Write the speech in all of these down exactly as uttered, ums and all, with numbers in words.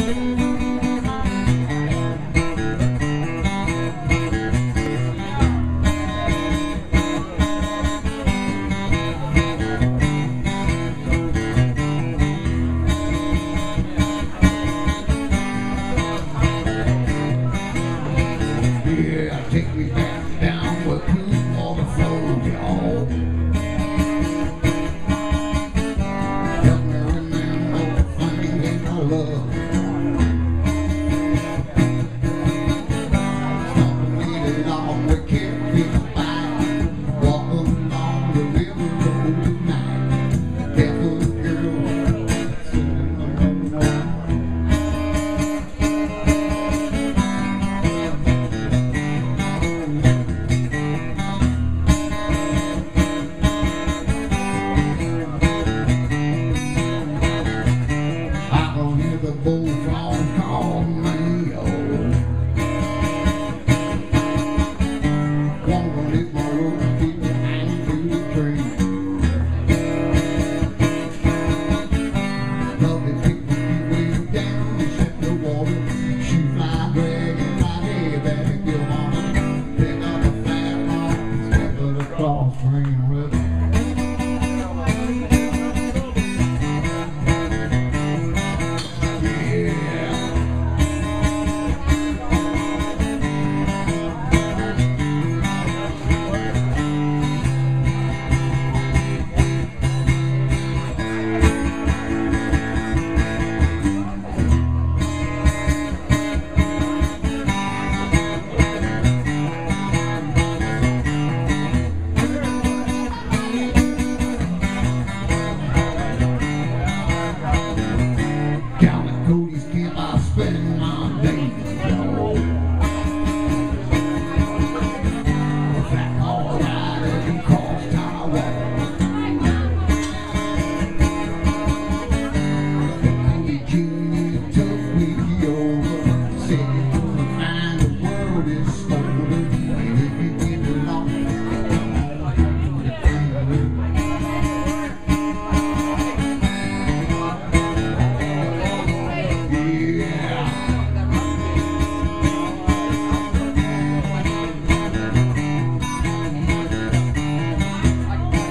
Take me back down where clean water flows, y'all. Help me remember the things I love. Stopping me along, we can't be by. Walking along the river road tonight. Barefoot girl, singing along. The bullfrog called me, oh. Wanna lift my rope, keep it hanging to the tree. Love it, pick me way down, and set the water. Shoot my dragon, my head back and give on. Pick up a flat rock, step it across Green River. Spend my days, y'all. Flat all rider and cross town wall. Cody Junior took me over. Said you're gonna find the world is stolen. And if you get along,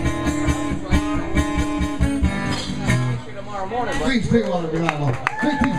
Please take one of your